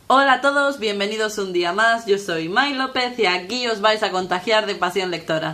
Hola a todos, bienvenidos un día más, yo soy May López y aquí os vais a contagiar de pasión lectora.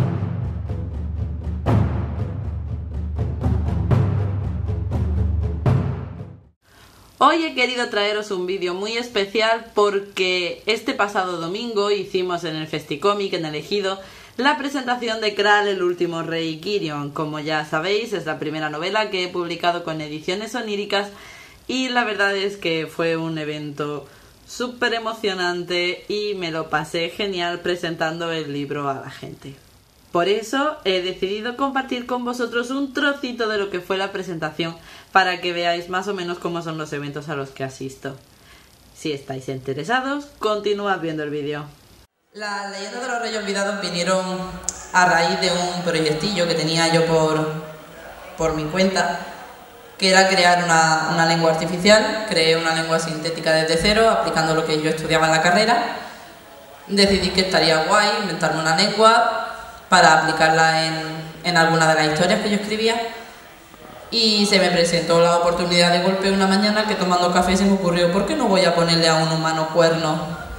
Hoy he querido traeros un vídeo muy especial porque este pasado domingo hicimos en el Festicomic, en el Ejido, la presentación de Kral, el último rey Quirion. Como ya sabéis, es la primera novela que he publicado con Ediciones Oníricas y la verdad es que fue un evento súper emocionante y me lo pasé genial presentando el libro a la gente. Por eso he decidido compartir con vosotros un trocito de lo que fue la presentación para que veáis más o menos cómo son los eventos a los que asisto. Si estáis interesados, continuad viendo el vídeo. La leyenda de los Reyes Olvidados vinieron a raíz de un proyectillo que tenía yo por mi cuenta, que era crear una lengua artificial. Creé una lengua sintética desde cero, aplicando lo que yo estudiaba en la carrera. Decidí que estaría guay inventarme una lengua para aplicarla en alguna de las historias que yo escribía, y se me presentó la oportunidad de golpe una mañana que tomando café se me ocurrió: ¿por qué no voy a ponerle a un humano cuernos?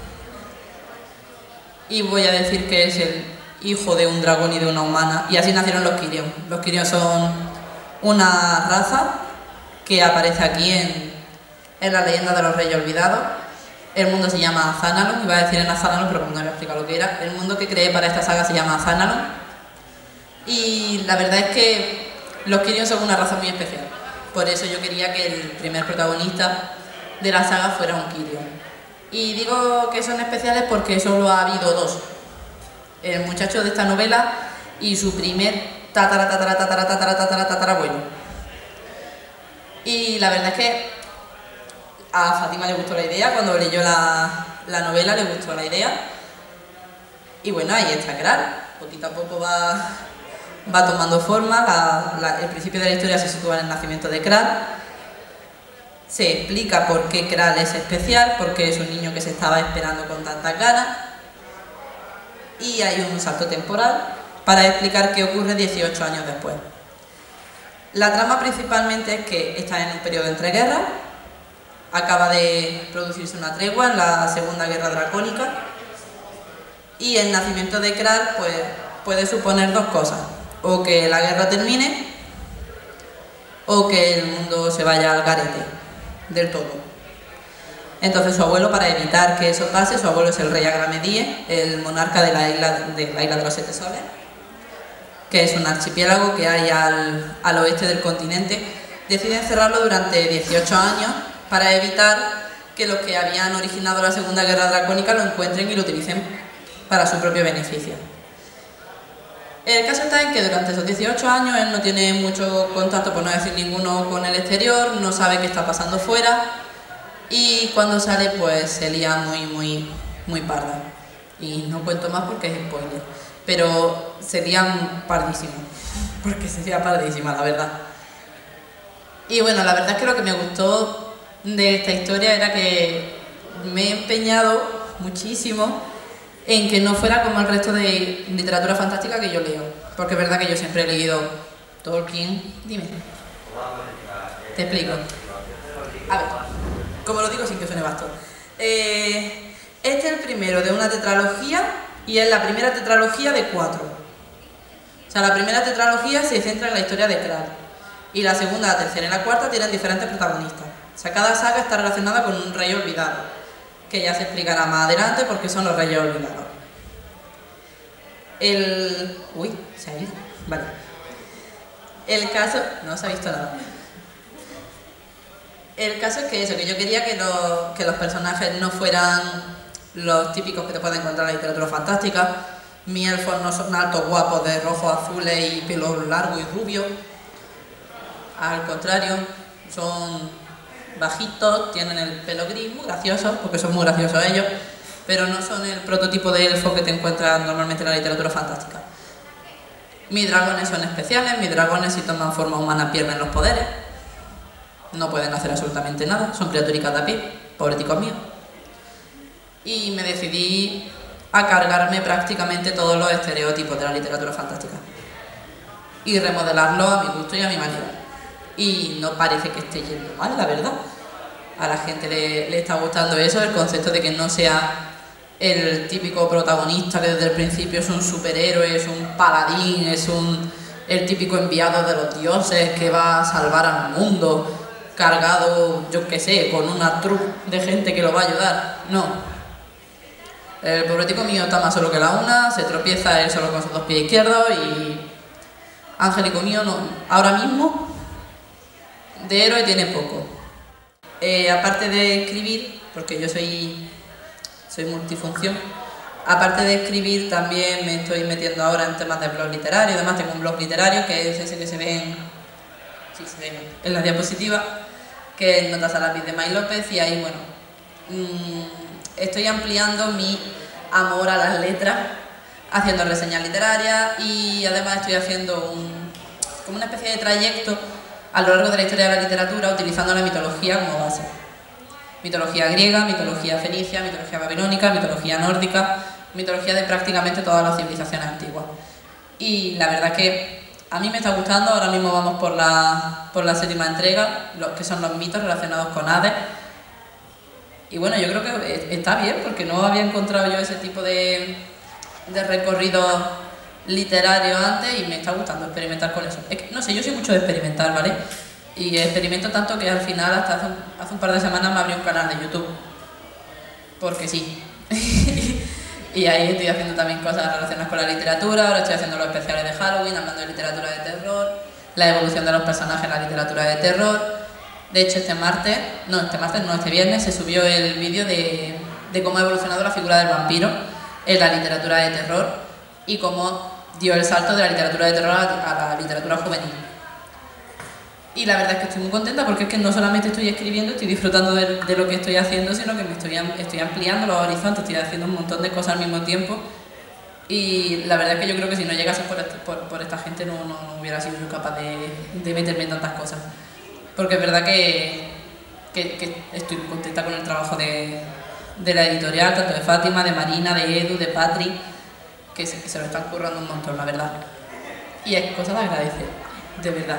Y voy a decir que es el hijo de un dragón y de una humana, y así nacieron los Quirion. Los Quirion son una raza que aparece aquí en la leyenda de los Reyes Olvidados. El mundo se llama Azanalon, iba a decir en Azanalon, pero como no voy a explicar lo que era. El mundo que creé para esta saga se llama Azanalon. Y la verdad es que los Quirion son una raza muy especial. Por eso yo quería que el primer protagonista de la saga fuera un Quirion. Y digo que son especiales porque solo ha habido dos. El muchacho de esta novela y su primer tatarabuelo. Y la verdad es que a Fátima le gustó la idea. Cuando leyó la novela le gustó la idea. Y bueno, ahí está Kral. Poquito a poco va tomando forma. El principio de la historia se sitúa en el nacimiento de Kral. Se explica por qué Kral es especial, porque es un niño que se estaba esperando con tantas ganas. Y hay un salto temporal para explicar qué ocurre 18 años después. La trama principalmente es que está en un periodo entre guerras. Acaba de producirse una tregua en la Segunda Guerra Dracónica. Y el nacimiento de Kral pues, puede suponer dos cosas: o que la guerra termine, o que el mundo se vaya al garete del todo. Entonces su abuelo, para evitar que eso pase, su abuelo es el rey Agramedie, el monarca de la isla de los Siete Soles, que es un archipiélago que hay al oeste del continente. Decide encerrarlo durante 18 años para evitar que los que habían originado la Segunda Guerra Dracónica lo encuentren y lo utilicen para su propio beneficio. El caso está en que durante esos 18 años él no tiene mucho contacto, por no decir ninguno, con el exterior, no sabe qué está pasando fuera, y cuando sale pues se lía muy parda. Y no cuento más porque es spoiler, pero se lían pardísimo, porque sería pardísima, la verdad. Y bueno, la verdad es que lo que me gustó de esta historia era que me he empeñado muchísimo en que no fuera como el resto de literatura fantástica que yo leo, porque es verdad que yo siempre he leído Tolkien. Dime. Te explico. A ver, como lo digo sin que suene vasto. Este es el primero de una tetralogía y es la primera tetralogía de 4. O sea, la primera tetralogía se centra en la historia de Kral y la segunda, la tercera y la cuarta tienen diferentes protagonistas. O sea, cada saga está relacionada con un rey olvidado, que ya se explicará más adelante porque son los Reyes Olvidados. Uy, se ha ido. Vale. El caso... No se ha visto nada. El caso es que eso, que yo quería que los personajes no fueran los típicos que te puedes encontrar en la literatura fantástica. Mis elfos no son altos, guapos, de rojos, azules y pelo largo y rubio. Al contrario, son bajitos, tienen el pelo gris, muy graciosos, porque son muy graciosos ellos, pero no son el prototipo de elfo que te encuentras normalmente en la literatura fantástica. Mis dragones son especiales. Mis dragones, si toman forma humana, pierden los poderes, no pueden hacer absolutamente nada, son criaturicas de a pie, pobreticos míos. Y me decidí a cargarme prácticamente todos los estereotipos de la literatura fantástica y remodelarlos a mi gusto y a mi manera. Y no parece que esté yendo mal, la verdad. a la gente le está gustando eso, el concepto de que no sea el típico protagonista que desde el principio es un superhéroe, es un paladín, es el típico enviado de los dioses que va a salvar al mundo, cargado, yo qué sé, con una troupe de gente que lo va a ayudar. No. El pobretico mío está más solo que la una, se tropieza él solo con sus 2 pies izquierdos y Angélico mío no, ahora mismo de héroe tiene poco. Aparte de escribir, porque yo soy multifunción, aparte de escribir también me estoy metiendo ahora en temas de blog literario. Además tengo un blog literario que es ese que se ve en la diapositiva, que es Notas a lápiz de May López, y ahí bueno, estoy ampliando mi amor a las letras, haciendo reseñas literarias, y además estoy haciendo como una especie de trayecto a lo largo de la historia de la literatura, utilizando la mitología como base. Mitología griega, mitología fenicia, mitología babilónica, mitología nórdica, mitología de prácticamente todas las civilizaciones antiguas. Y la verdad que a mí me está gustando. Ahora mismo vamos por la 7ª entrega, que son los mitos relacionados con Hades. Y bueno, yo creo que está bien, porque no había encontrado yo ese tipo de recorrido literario antes, y me está gustando experimentar con eso. Es que, no sé, yo soy mucho de experimentar, ¿vale? Y experimento tanto que al final, hasta hace un par de semanas, me abrí un canal de YouTube. Porque sí. Y ahí estoy haciendo también cosas relacionadas con la literatura. Ahora estoy haciendo los especiales de Halloween, hablando de literatura de terror, la evolución de los personajes en la literatura de terror. De hecho, este viernes se subió el vídeo de cómo ha evolucionado la figura del vampiro en la literatura de terror y cómo dio el salto de la literatura de terror a la literatura juvenil. Y la verdad es que estoy muy contenta, porque es que no solamente estoy escribiendo, estoy disfrutando de lo que estoy haciendo, sino que estoy ampliando los horizontes, estoy haciendo un montón de cosas al mismo tiempo. Y la verdad es que yo creo que si no llegase por esta gente no hubiera sido yo capaz de meterme en tantas cosas. Porque es verdad que estoy muy contenta con el trabajo de la editorial, tanto de Fátima, de Marina, de Edu, de Patri, que se lo están currando un montón, la verdad. Y es cosa de agradecer, de verdad.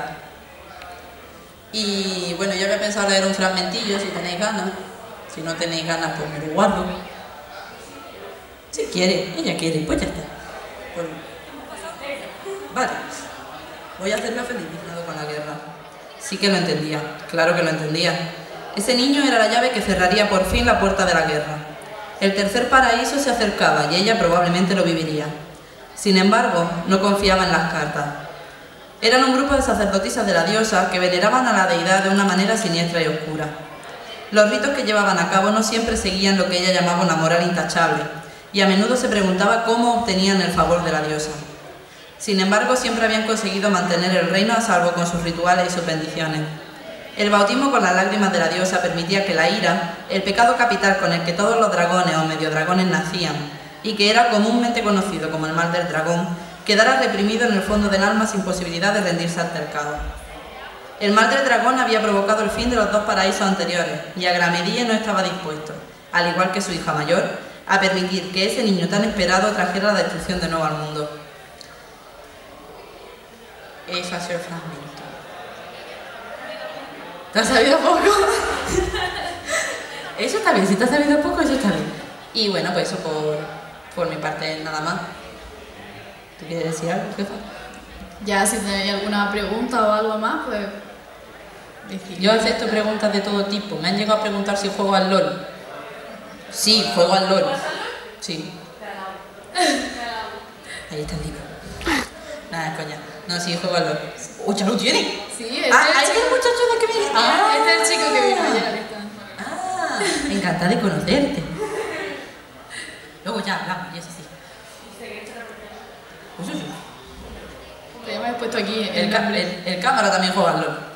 Y bueno, yo había pensado leer un fragmentillo, si tenéis ganas. Si no tenéis ganas, pues me lo guardo. Si quiere, ella quiere, pues ya está. Pues, vale. Voy a hacerla feliz con la guerra. Sí que lo entendía, claro que lo entendía. Ese niño era la llave que cerraría por fin la puerta de la guerra. El tercer paraíso se acercaba y ella probablemente lo viviría. Sin embargo, no confiaba en las cartas. Eran un grupo de sacerdotisas de la diosa que veneraban a la deidad de una manera siniestra y oscura. Los ritos que llevaban a cabo no siempre seguían lo que ella llamaba una moral intachable, y a menudo se preguntaba cómo obtenían el favor de la diosa. Sin embargo, siempre habían conseguido mantener el reino a salvo con sus rituales y sus bendiciones. El bautismo con las lágrimas de la diosa permitía que la ira, el pecado capital con el que todos los dragones o medio dragones nacían, y que era comúnmente conocido como el mal del dragón, quedara reprimido en el fondo del alma sin posibilidad de rendirse al pecado. El mal del dragón había provocado el fin de los 2 paraísos anteriores, y Agramedie no estaba dispuesto, al igual que su hija mayor, a permitir que ese niño tan esperado trajera la destrucción de nuevo al mundo. Eso ha sido el fragmento. ¿Te has sabido poco? Eso está bien, si te has sabido poco, eso está bien. Y bueno, pues eso por mi parte nada más. ¿Tú quieres decir algo, jefa? Ya, si tenéis alguna pregunta o algo más, pues... decir. Yo acepto preguntas de todo tipo. Me han llegado a preguntar si juego al LOL. Sí, juego al LOL. Sí. Ahí está el libro. Nada, es coña. No, sí, juego al LOL. ¡Oh, ya lo tiene! Sí, ahí es el muchacho de que viene. Este es el chico que vino ayer. Encantada de conocerte. Luego ya hablamos, y eso sí. Pues sí. Pues ya me he puesto aquí el cámara también juega al LOL.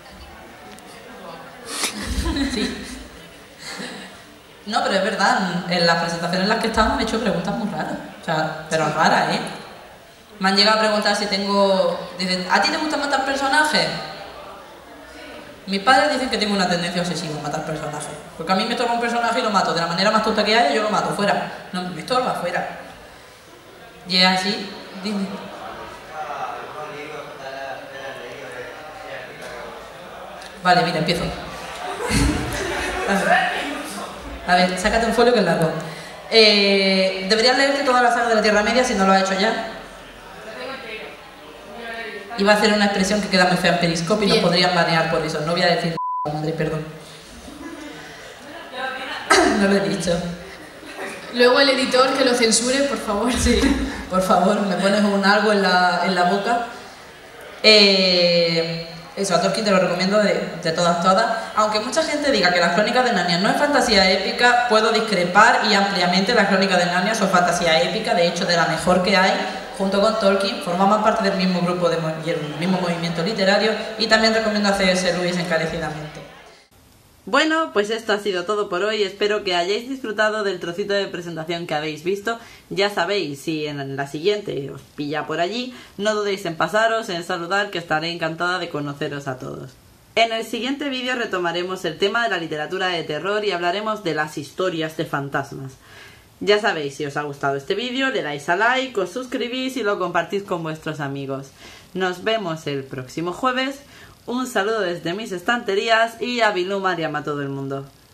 Sí. No, pero es verdad, en las presentaciones en las que estamos me he hecho preguntas muy raras. O sea, pero raras, ¿eh? Me han llegado a preguntar si tengo... Dicen, ¿a ti te gusta matar personajes? Mis padres dicen que tengo una tendencia obsesiva a matar personajes. Porque a mí me estorba un personaje y lo mato. De la manera más tonta que haya, yo lo mato, fuera. No, me estorba, fuera. Y es así, dime. Vale, mira, empiezo. A ver, sácate un folio que es largo. Deberías leerte toda la saga de la Tierra Media si no lo has hecho ya. Iba a hacer una expresión que queda muy fea en Periscope y nos podrían banear por eso. No voy a decir madre, perdón. No lo he dicho. Luego el editor que lo censure, por favor. Sí, por favor, me pones algo en la boca. Eso, a Tolkien te lo recomiendo de todas. Aunque mucha gente diga que las Crónicas de Narnia no es fantasía épica, puedo discrepar y ampliamente. Las Crónicas de Narnia son fantasía épica, de hecho de la mejor que hay, junto con Tolkien, formamos parte del mismo grupo y el mismo movimiento literario, y también recomiendo a C.S. Lewis encarecidamente. Bueno, pues esto ha sido todo por hoy. Espero que hayáis disfrutado del trocito de presentación que habéis visto. Ya sabéis, si en la siguiente os pilla por allí, no dudéis en pasaros, en saludar, que estaré encantada de conoceros a todos. En el siguiente vídeo retomaremos el tema de la literatura de terror y hablaremos de las historias de fantasmas. Ya sabéis, si os ha gustado este vídeo, le dais a like, os suscribís y lo compartís con vuestros amigos. Nos vemos el próximo jueves. Un saludo desde mis estanterías y a Bilú Mariam a todo el mundo.